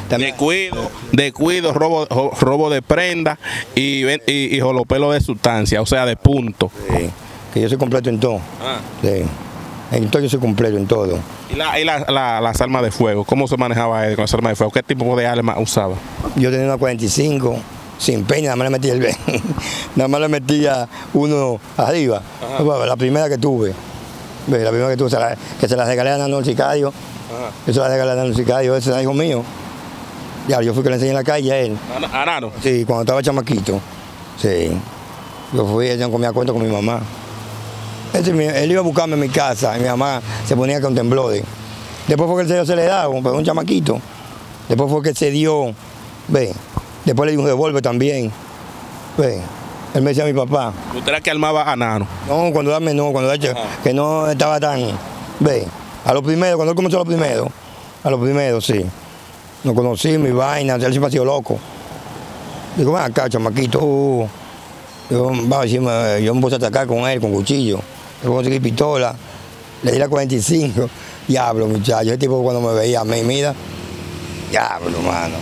Descuido, robo de prenda y jolopelo de sustancia, o sea, de punto. Sí, que yo soy completo en todo. Sí. Entonces yo soy completo en todo. ¿Y las armas de fuego? ¿Cómo se manejaba él con las armas de fuego? ¿Qué tipo de armas usaba? Yo tenía una 45, sin peña, nada más le metía nada más le metía uno arriba. La primera que tuve. Que se la regalé a Nano el sicario. Yo se la regalé a Nano el sicario, ese era hijo mío. Ya, yo fui que le enseñé en la calle a él. ¿A Nano? Sí, cuando estaba chamaquito. Sí. Yo fui, ella comía cuento con mi mamá. Él iba a buscarme en mi casa y mi mamá se ponía con temblores. Después fue que el sello se le daba, pero un chamaquito. Después fue que se dio, ve. Después le di un revólver también, ve. Él me decía a mi papá. ¿Usted era que armaba a Nano? No, cuando era menor, cuando era que no estaba tan, ve. A los primeros, cuando él comenzó a los primeros, sí. nos conocimos y vaina, él siempre ha sido loco. Digo, ven acá, chamaquito, yo me puse a atacar con él, con cuchillo. Yo conseguí pistola, le di la 45. Diablo, muchacho, ese tipo cuando me veía a mí, mira, diablo, mano.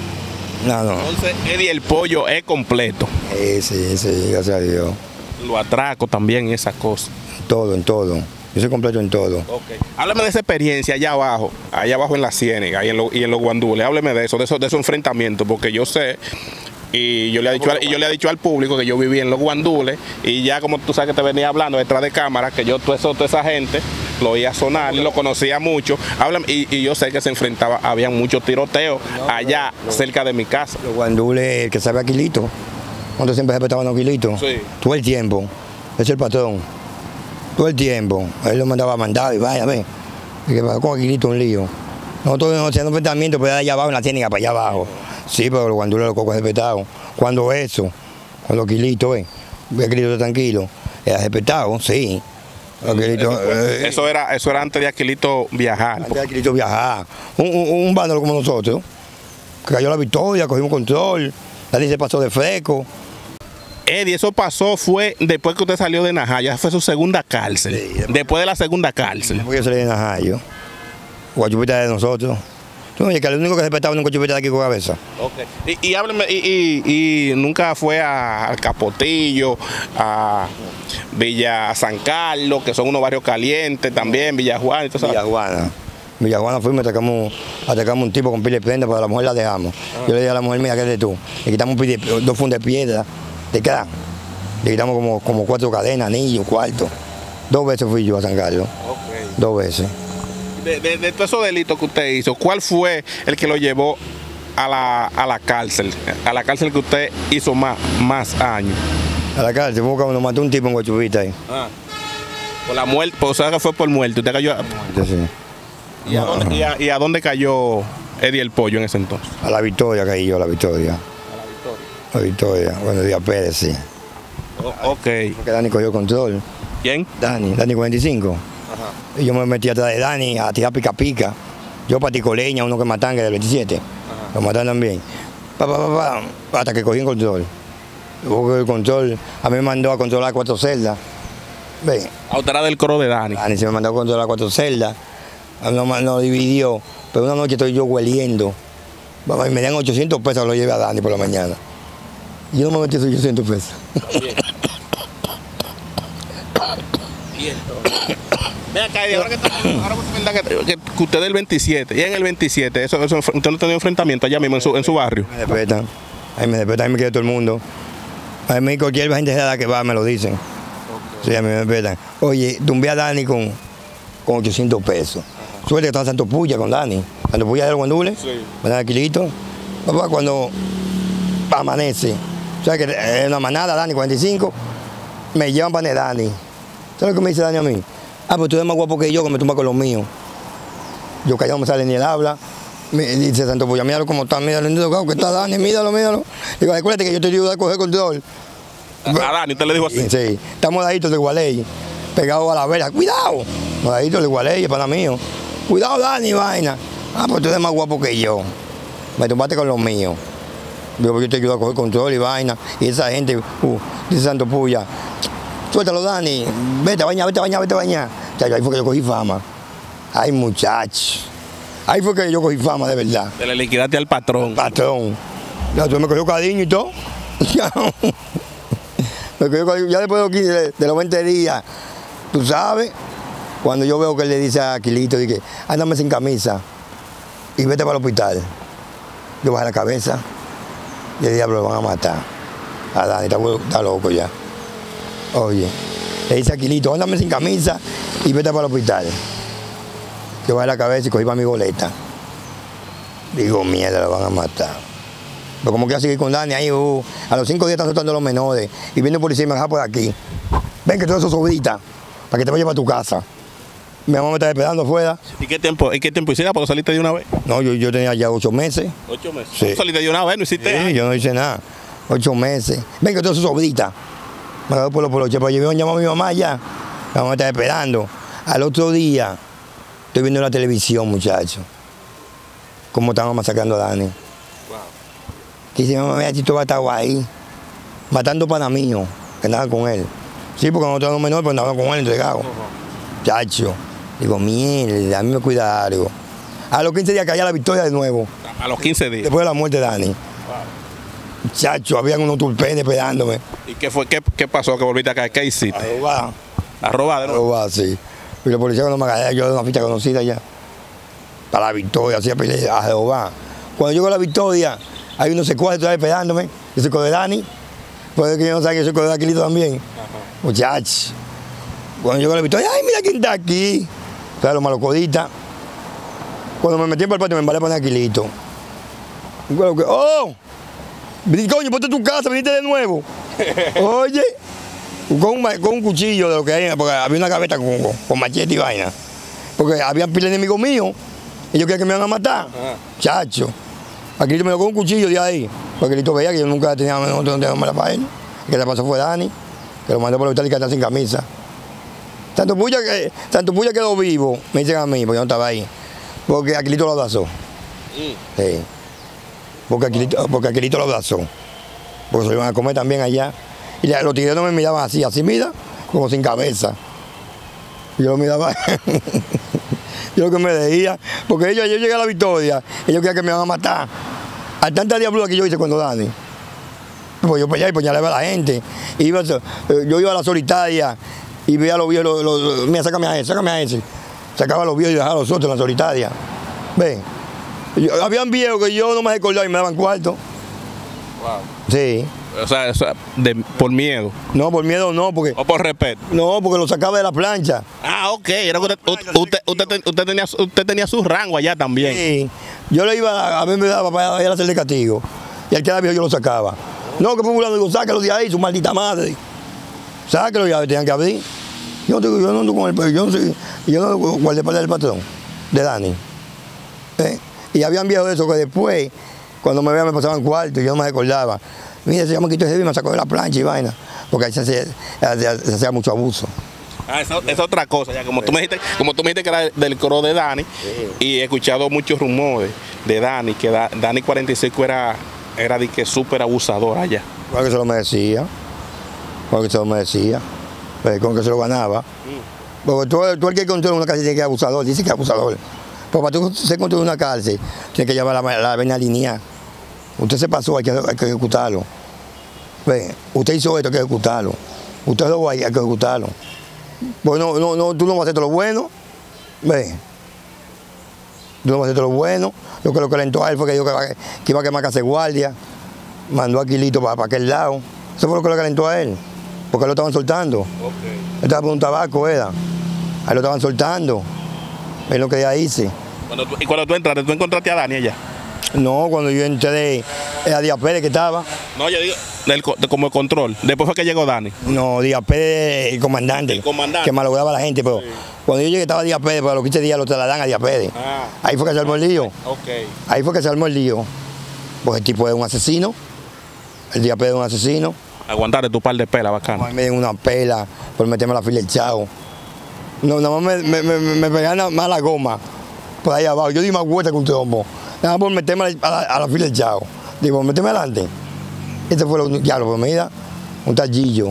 No. Entonces, Eddie el Pollo es completo. Sí, gracias a Dios. Lo atraco también y esas cosas. En todo. Yo soy completo en todo. Okay. Háblame de esa experiencia allá abajo en la Ciénega y en los guandules. Hábleme de esos enfrentamientos, porque yo sé, y yo le he dicho al público que yo viví en los guandules, y ya como tú sabes que te venía hablando detrás de cámara, que yo toda esa gente lo oía sonar y lo conocía mucho. Háblame, y yo sé que se enfrentaba, había muchos tiroteos allá cerca de mi casa. Los guandules, el que sabe Aquilito, cuando siempre respetaban a Aquilito, sí. Todo el tiempo, es el patrón. Todo el tiempo, él lo mandaba a mandar y vaya, ve, y que pasó con Aquilito un lío. Nosotros no hacíamos enfrentamiento, pero allá abajo en la Ciénega, para allá abajo. Sí, pero los guandules los cocos respetados. Cuando Aquilito, ve Aquilito tranquilo, era respetado, sí. Aquilito, eso era antes de Aquilito viajar. Antes de Aquilito viajar. Un vándalo como nosotros, que cayó la victoria, cogimos control, nadie se pasó de fresco. Eddie, eso pasó fue después que usted salió de Najayo, fue su segunda cárcel. Sí, después de la segunda cárcel. Después yo salí de Najayo, Guachupita de nosotros. Tú oye, que el único que respetaba un Guachupita de aquí con cabeza. Okay. Y hábleme, y nunca fue al Capotillo, a Villa San Carlos, que son unos barrios calientes también, Villa Juana y todo eso. Villa Juana fuimos, atacamos un tipo con pila de prenda, pero a la mujer la dejamos. Yo le dije a la mujer, mira, ¿qué eres tú? Le quitamos 2 fundas de piedra. ¿De qué? Le quitamos como 4 cadenas, anillos, cuartos. 2 veces fui yo a San Carlos. Okay. 2 veces. De todos esos delitos que usted hizo, ¿cuál fue el que lo llevó a la cárcel? A la cárcel que usted hizo más años. A la cárcel, fue cuando mató un tipo en Guachupita ahí. Por la muerte, o sea que fue por muerte. Usted cayó. Sí. ¿Y a dónde cayó Eddie el Pollo en ese entonces? A la Victoria caí yo, a la Victoria. La Victoria, bueno, Díaz Pérez, sí. Ok. Porque Dani cogió control. ¿Quién? Dani 45. Ajá. Y yo me metí atrás de Dani a tirar pica. Yo paticoleña, uno que matan, que es del 27. Ajá. Lo mataron también. Hasta que cogí el control. Luego cogí el control, a mí me mandó a controlar 4 celdas. Ven. A otra del coro de Dani. Dani se me mandó a controlar 4 celdas. No dividió. Pero una noche estoy yo hueliendo. Y me dan 800 pesos, lo llevé a Dani por la mañana. Yo no me metí esos 800 pesos. Bien. Ve acá, Eddie, ahora que usted es del 27, y en el 27, usted no tenía enfrentamiento allá mismo en su barrio. Me respetan, ahí me quiere todo el mundo. A mí cualquier gente que va me lo dicen. Okay. Sí, a mí me respetan. Oye, tumbé a Dani con 800 pesos. Ajá. Suerte que estaba Santo Puya con Dani. Santo Puya de los guandules, sí. ¿Verdad, Aquilito? Papá, cuando amanece, o sea que es una manada, Dani, 45, me llevan para de Dani. ¿Sabes lo que me dice Dani a mí? Pues tú eres más guapo que yo, que me tumba con los míos. Yo callado, no me sale ni el habla. Me dice Santo Puya, míralo como está, míralo, que está Dani, míralo. Digo, acuérdate que yo te ayudo a coger control. A Dani, usted le dijo así. Sí, estamos modaditos de Gualey, pegados a la vela, cuidado. Modaditos de Gualey, para mío. Cuidado, Dani, vaina. Pues tú eres más guapo que yo. Me tumbaste con los míos. Yo te ayudo a coger control y vaina. Y esa gente, dice Santo Puya, suéltalo, Dani, vete a bañar. Ahí fue que yo cogí fama. Ay, muchacho. Ahí fue que yo cogí fama de verdad. Te le liquidaste al patrón. Ya, tú me cogió cariño y todo. Ya después de los 20 días, tú sabes, cuando yo veo que él le dice a Aquilito, dije, ándame sin camisa y vete para el hospital. Yo bajé la cabeza y el diablo lo van a matar. A Dani, está loco ya. Oye, le dice a Aquilito, ándame sin camisa y vete para el hospital. Yo bajé la cabeza y cogí para mi goleta. Digo, mierda, lo van a matar. Pero como que yo seguí con Dani ahí, a los 5 días están soltando los menores y viene un policía y me deja por aquí. Ven que tú eres sobrita, para que te vayas para tu casa. Mi mamá me está esperando afuera. ¿Y qué tiempo hiciste para salirte de una vez? No, yo tenía ya 8 meses. ¿8 meses? Sí. ¿Saliste de una vez? ¿No hiciste? Sí, yo no hice nada. 8 meses. Ven que tú eres sobrita. Me quedé por los chepas. Yo llamé a mi mamá ya. Mi mamá me está esperando. Al otro día, estoy viendo la televisión, muchachos. cómo estaban masacrando a Dani. Dice, mamá, si tú vas a estar ahí, matando panamíos que andaban con él. Sí, porque nosotros éramos menores, pero andaban con él entregado. Chacho. Digo, mierda, a mí me cuida algo. A los 15 días caía la victoria de nuevo. A los 15 días. Después de la muerte de Dani. Chacho, habían unos turpenes esperándome. ¿Y qué pasó que volviste a caer? ¿Qué hiciste? A robar. ¿A robar de nuevo? A robar, sí. Y la policía cuando me agarré, yo de una ficha conocida ya. Para la victoria, hacía pelea a robar. Cuando llegó la victoria, hay unos secuaces todavía esperándome. Yo soy con de Dani. Puede que yo no sabía que yo soy con de Aquilito también. Muchachos. Cuando llegó la victoria, ay, mira quién está aquí. O sea, los malocoditas. Cuando me metí por el patio, me embalé para Aquilito. Y cuando que, ¡oh! Coño, ponte tu casa, viniste de nuevo. Oye, con un cuchillo de lo que hay, porque había una gaveta con machete y vaina. Porque había pila de enemigos míos. Ellos querían que me iban a matar. Chacho. Aquilito me dio con un cuchillo de ahí. Porque Aquilito veía que yo nunca tenía mala para él. Y que le pasó fue Dani, que lo mandó por el hospital y que está sin camisa. Tanto puya quedó vivo, me dicen a mí, porque yo no estaba ahí. Porque Aquilito lo abrazó. Sí. Porque Aquilito lo abrazó. Porque se lo iban a comer también allá. Y los tigres no me miraban así, mira, como sin cabeza. Y yo lo miraba. Yo lo que me decía, porque yo llegué a la victoria, ellos querían que me iban a matar. Hay tanta diablura que yo hice cuando Dani. Pues yo peleaba y puñalaba a la gente. Yo iba a la solitaria y veía a los viejos, mira, sácame a ese. Sacaba a los viejos y dejaba a los otros en la solitaria. Ven. Habían viejos que yo no me recordaba y me daban cuarto. Wow. Sí. O sea, por miedo. No, por miedo no, porque... ¿O por respeto? No, porque lo sacaba de la plancha. Ah, ok. Era que usted tenía su rango allá también. Sí. Yo le iba a ver, me daba para ir a hacerle castigo. Y al que era viejo yo lo sacaba. No, que por un lado digo, sáquelo de ahí, su maldita madre. Sáquelo, ya tenían que abrir. Yo no ando con el... Yo no guardé del patrón, de Dani. Y habían viejos de eso que después, cuando me veían me pasaban cuarto y yo no me recordaba. Mira, se llama Quito ese y me sacó de la plancha y vaina, porque ahí se hacía mucho abuso. Ah, es otra cosa, ya como tú me dijiste que era del coro de Dani, y he escuchado muchos rumores de Dani, que Dani 45 era de que súper abusador allá. Claro que se lo merecía, con que se lo ganaba. Porque tú el que encontró en una cárcel dice que es abusador, dice que es abusador. Pero para tú se encontró en una cárcel, tiene que llevar la vena lineal. Usted se pasó, hay que ejecutarlo. Ve, usted hizo esto, hay que ejecutarlo. Usted lo hay que ejecutarlo. Pues tú no vas a hacer todo lo bueno. Ve. Tú no vas a hacer todo lo bueno. Lo que lo calentó a él fue que dijo que iba a quemar casa de guardia. Mandó a Aquilito para aquel lado. Eso fue lo que lo calentó a él. Porque lo estaban soltando. Okay. Él estaba por un tabaco, era. Ahí lo estaban soltando. Es lo que ya hice. Y cuando tú entraste, ¿tú encontraste a Dani allá? No, cuando yo entré, era Díaz Pérez que estaba. No, yo digo, como el control. Después fue que llegó Dani. No, Díaz Pérez, el comandante. El comandante. Que malograba a la gente, pero sí. Cuando yo llegué estaba Díaz Pérez, pero a los 15 días lo trasladan a Díaz Pérez. Ahí fue que se armó el lío. Okay. Ahí fue que se armó el lío. Porque el tipo es un asesino. El Díaz Pérez es un asesino. Aguantaste tu par de pelas, bacano. Me dieron una pela por meterme a la fila del Chao. No, nada más me pegaban más la goma por ahí abajo. Yo di más vueltas que un trombo. Nada más por meterme a la fila del Chao. Digo, méteme adelante. Este fue lo que pues mira, un tallillo.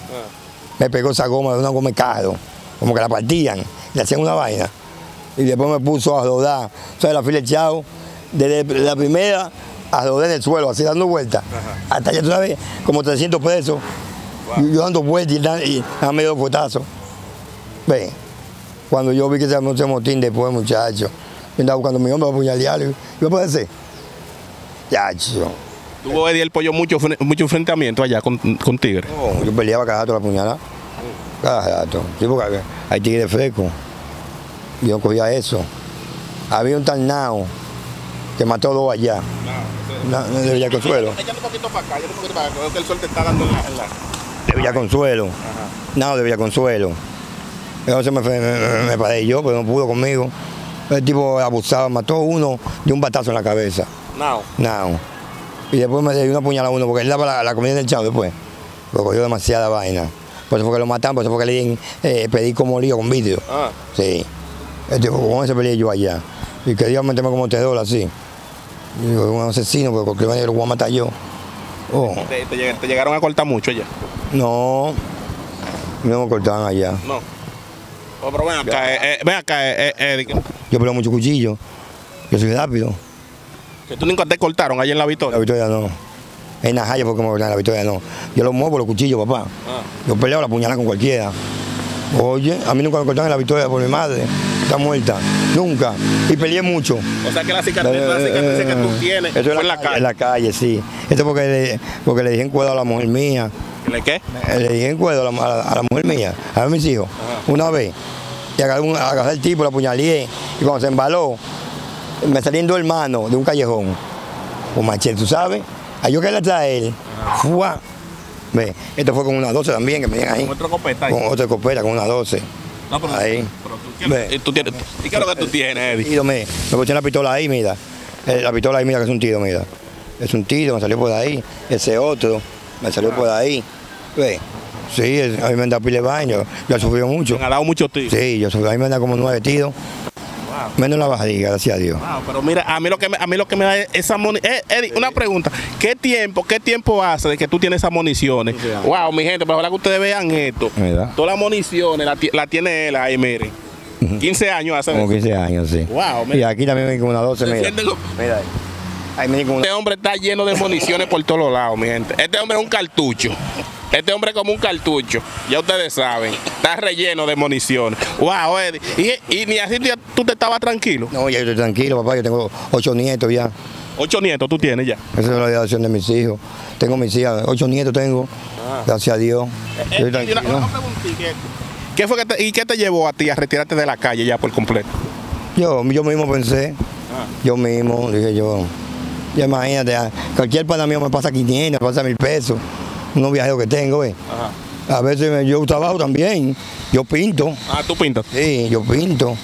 Me pegó esa goma de una goma de carro, como que la partían, le hacían una vaina. Y después me puso a rodar, ¿sabes? La fila del Chao, desde la primera a rodar en el suelo, así dando vueltas. Hasta ya tú sabes, como 300 pesos. Wow. Yo dando vueltas y me dio fuetazo. Ve, cuando yo vi que se armó ese motín después, muchacho, yo andaba buscando a mi hombre para apuñalearlo. ¿Qué puede ser? Chacho. ¿Tuvo Eddie el Pollo mucho enfrentamiento allá con Tigre? No, yo peleaba cada rato la puñalada. Cada rato. Sí, porque hay tigres frescos. Yo cogía eso. Había un tarnao que mató 2 allá. De Villaconsuelo. Echando un poquito para acá, creo que el sol te está dando en la... De Villaconsuelo. No, de Villaconsuelo. Entonces me paré yo, pero no pudo conmigo. El tipo abusaba, mató uno de un batazo en la cabeza. No. Y después me dio una puñalada a uno, porque él daba la comida en el Chao después. Porque cogió demasiada vaina. Por eso fue que lo mataron, por eso fue que le di pedí como lío con vidrio. Sí. Con ese peleé yo allá. Y quería meterme como $3 así. Yo digo, un asesino, porque cualquier manera lo voy a matar yo. Oh. ¿Te llegaron a cortar mucho allá? No, no me cortaban allá. No. Oh, pero ven acá, Eddie. Yo peleo mucho cuchillo, yo soy rápido. ¿Que tú nunca te cortaron allá en La Victoria? La Victoria no. En Najayo porque me cortan, en La Victoria no. Yo lo muevo los cuchillos, papá. Yo peleo la puñalada con cualquiera. Oye, a mí nunca me cortaron en La Victoria por mi madre. Está muerta. Nunca. Y peleé mucho. O sea que la cicatriz que tú tienes fue en la calle. En la calle, sí. Esto porque le dije en cuero a la mujer mía. ¿Le qué? Le dije en cuero a la mujer mía, a mis hijos. Una vez. Y agarré el tipo, la apuñalé. Y cuando se embaló, me saliendo hermano de un callejón. Un machete, ¿tú sabes? A yo que le trae él. ¡Fua! Ve, esto fue con una 12 también, que me dieron ahí. ¿Con otra escopeta ahí? Con otra escopeta, con una 12. No, pero, ahí. ¿Y qué es lo que tú tienes, Eddie? Me puse la pistola ahí, mira. La pistola ahí, mira, que es un tiro, mira. Es un tiro, me salió por ahí. Ese otro, me salió por ahí. Ve. Sí, a mí me han dado pile de baño. Yo he sufrido mucho. ¿Me ha dado muchos tiros? Sí, a mí me han dado como 9 tiros. Wow. Menos la barriga, gracias a Dios. Wow, pero mira, a mí lo que me da esa munición. Eddie, una pregunta. ¿Qué tiempo hace de que tú tienes esas municiones? Wow, mi gente, pero ojalá que ustedes vean esto. ¿Verdad? Todas las municiones la tiene él ahí, miren. 15 años hace. Como 15 años, sí. Wow, mira. Y aquí también ven con una 12, mira. Mira ahí. Ahí me con una... Este hombre está lleno de municiones por todos lados, mi gente. Este hombre es un cartucho. Este hombre es como un cartucho. Ya ustedes saben. Está relleno de municiones. Wow, Eddie. ¿Y ni así tú te estabas tranquilo? No, ya yo estoy tranquilo, papá. Yo tengo 8 nietos ya. 8 nietos tú tienes ya. Esa es la educación de mis hijos. Tengo mis hijas, 8 nietos tengo. Gracias a Dios. Estoy tranquilo. Una preguntita. ¿Qué fue ¿Y qué te llevó a ti a retirarte de la calle ya por completo? Yo mismo pensé. Yo mismo, dije yo. Ya imagínate, cualquier pana mío me pasa 500, me pasa 1000 pesos. Unos viajeros que tengo, ¿ves? A veces yo trabajo también. Yo pinto. Ah, ¿tú pintas? Sí, yo pinto.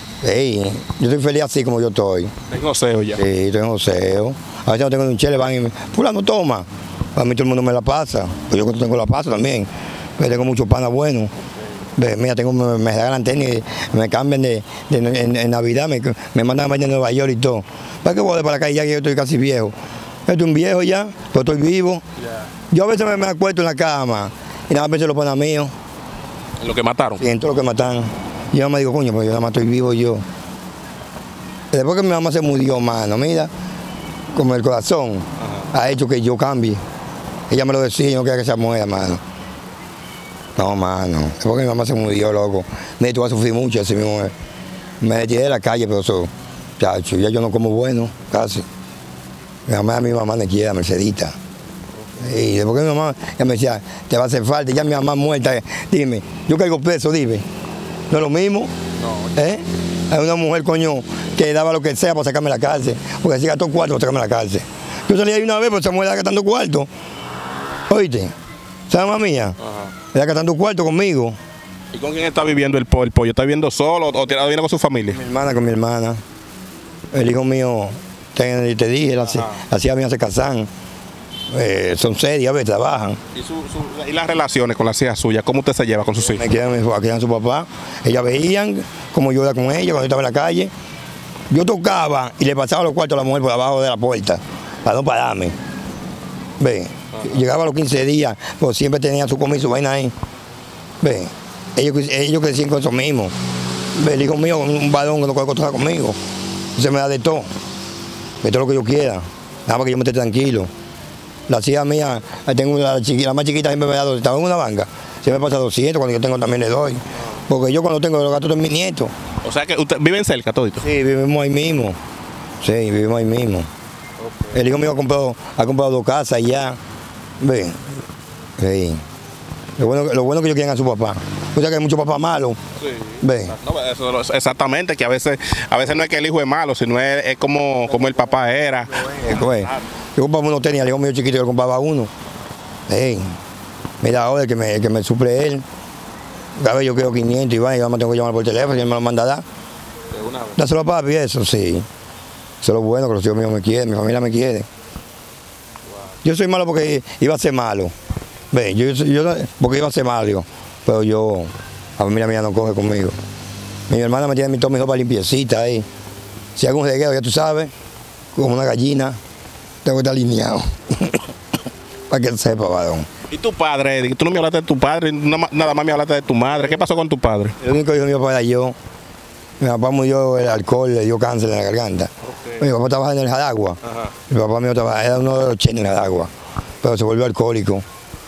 Sí, yo estoy feliz así como yo estoy. Tengo joseo ya. Sí, estoy en joseo. A veces no tengo ni un chele, van y me... Fulano, toma. A mí todo el mundo me la pasa. Pues yo tengo la paso también. Tengo muchos panas buenos. Mira, me regalan tenis, me cambian en Navidad, me mandan a bañar en Nueva York y todo. ¿Para qué voy para la calle ya que yo estoy casi viejo? Yo estoy un viejo ya, pero estoy vivo. Yo a veces me acuesto en la cama y nada más pienso en los panas míos. ¿En lo que mataron? Sí, en todo lo que matan. Yo me digo, coño, pero yo nada más estoy vivo yo. Después que mi mamá se murió, mano, mira, como el corazón ha hecho que yo cambie. Ella me lo decía, yo no quería que se muera, mano. No, mano, después que mi mamá se murió, loco. Me tuve a sufrir mucho así mismo. Me retiré de la calle, pero eso, chacho, ya yo no como bueno, casi. Mi mamá me quiere, Mercedita. Y después que mi mamá, ya me decía, te va a hacer falta, ya mi mamá muerta, dime, yo caigo preso, dime. ¿No es lo mismo? No. Hay una mujer, coño, que daba lo que sea para sacarme de la cárcel, porque si gastó cuarto para sacarme de la cárcel. Yo salí ahí una vez, pero esa mujer estaba gastando cuarto. ¿Oíste? ¿Sabes, mamá mía? Está gastando cuarto conmigo. ¿Y con quién está viviendo el pollo? ¿Está viviendo solo o está viviendo con su familia? Con mi hermana. El hijo mío, te dije, las hijas mías se casan. Son serias, trabajan. ¿Y las relaciones con las hijas suyas? ¿Cómo usted se lleva con sus hijos? Me quedan su papá. Ellas veían como yo era con ella cuando yo estaba en la calle. Yo tocaba y le pasaba los cuartos a la mujer por abajo de la puerta para no pararme. Ve. Llegaba a los 15 días, pues siempre tenía su comida y su vaina ahí. Ve, ellos crecían con eso mismo. Ve, el hijo mío, un varón que no puede contar conmigo. Se me da de todo lo que yo quiera. Nada más que yo me esté tranquilo. Las hijas mías, tengo la más chiquita siempre me da 200, estaba en una banca. Siempre me pasa 200, cuando yo tengo también le doy. Porque yo cuando tengo los gastos de mis nietos. O sea que ustedes viven cerca todito. Sí, vivimos ahí mismo. Sí, vivimos ahí mismo. Okay. El hijo mío ha comprado 2 casas allá. Ve, sí. Lo bueno que ellos quieren a su papá. O sea que hay muchos papás malos. Sí. Ve. No, exactamente, que a veces no es que el hijo es malo, sino es como el papá era. Yo compraba unos tenis, al hijo mío chiquito yo le compraba uno. Hey, mira ahora que me suple él. Cada vez yo quiero 500 y va, y yo tengo que llamar por teléfono y él me lo manda a dar. Dáselo a papi, eso sí. Eso es lo bueno, que los hijos míos me quieren, mi familia me quiere. Yo soy malo porque iba a ser malo. Ve, yo porque iba a ser malo, pero yo, la familia mía no coge conmigo. Mi hermana me tiene toda mi ropa limpiecita ahí. Si hago un reguero, ya tú sabes, como una gallina, tengo que estar alineado. Para que sepa, varón. ¿Y tu padre, Eddie? Tú no me hablaste de tu padre, nada más me hablaste de tu madre. ¿Qué pasó con tu padre? El único hijo mío era yo. Mi papá murió del alcohol, le dio cáncer en la garganta. Okay. Mi papá trabajaba en el Jaragua. Mi papá mío era uno de los chenes en el Jaragua, pero se volvió alcohólico.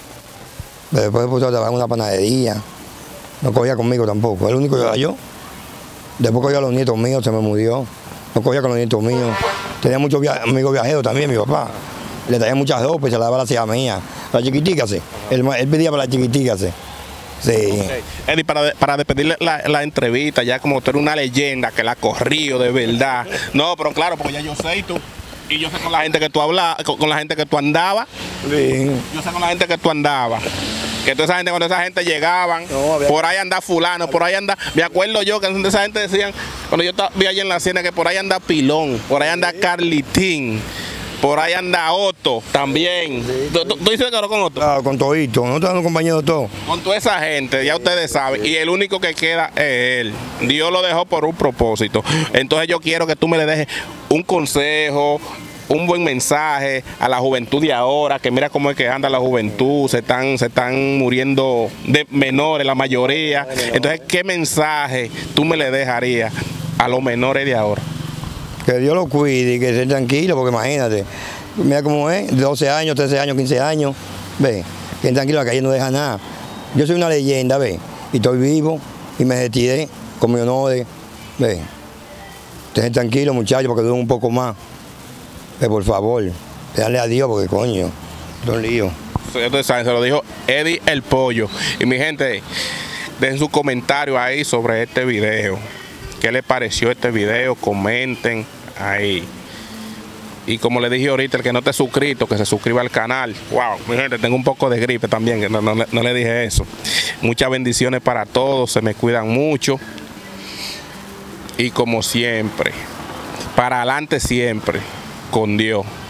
Pero después puso a trabajar en una panadería. No cogía conmigo tampoco. El único era yo. Después cogía a los nietos míos, se me murió. No cogía con los nietos míos. Tenía muchos amigos viajeros también, mi papá. Le traía muchas ropas y se la daba a la hija mía. La chiquitica, sí. Él pedía para la chiquitica, sí. Sí. Okay. Eddie, para despedirle la entrevista, ya como tú eres una leyenda que la corrió de verdad. No, pero claro, porque ya yo sé y tú. Y yo sé con la gente que tú hablas, con la gente que tú andabas. Sí. Yo sé con la gente que tú andabas. Que toda esa gente, cuando esa gente llegaban, no, por ahí anda fulano, por ahí anda. Me acuerdo yo que esa gente decían, cuando yo vi allí en la hacienda, que por ahí anda Pilón, por ahí anda Carlitín. Por ahí anda Otto también. Sí, ¿Tú dices que no con Otto? Claro, con todito. Nosotros somos compañeros todos. Con toda esa gente, ya ustedes saben. Y el único que queda es él. Dios lo dejó por un propósito. Entonces yo quiero que tú me le dejes un consejo, un buen mensaje a la juventud de ahora, que mira cómo es que anda la juventud, se están muriendo de menores la mayoría. Entonces, ¿qué mensaje tú me le dejarías a los menores de ahora? Que Dios lo cuide y que esté tranquilo, porque imagínate, mira cómo es, 12 años, 13 años, 15 años, ve, que tranquilo, la calle no deja nada. Yo soy una leyenda, ve, y estoy vivo, y me retiré con mi honores, ve. Estén tranquilos, muchachos, porque duren un poco más. Por favor, darle a Dios, porque coño, es un lío. Ustedes saben, se lo dijo Eddie el Pollo. Y mi gente, dejen sus comentarios ahí sobre este video. ¿Qué les pareció este video? Comenten ahí. Y como le dije ahorita, el que no esté suscrito, que se suscriba al canal. Wow, mi gente, tengo un poco de gripe también, que no le dije eso. Muchas bendiciones para todos, se me cuidan mucho. Y como siempre, para adelante siempre, con Dios.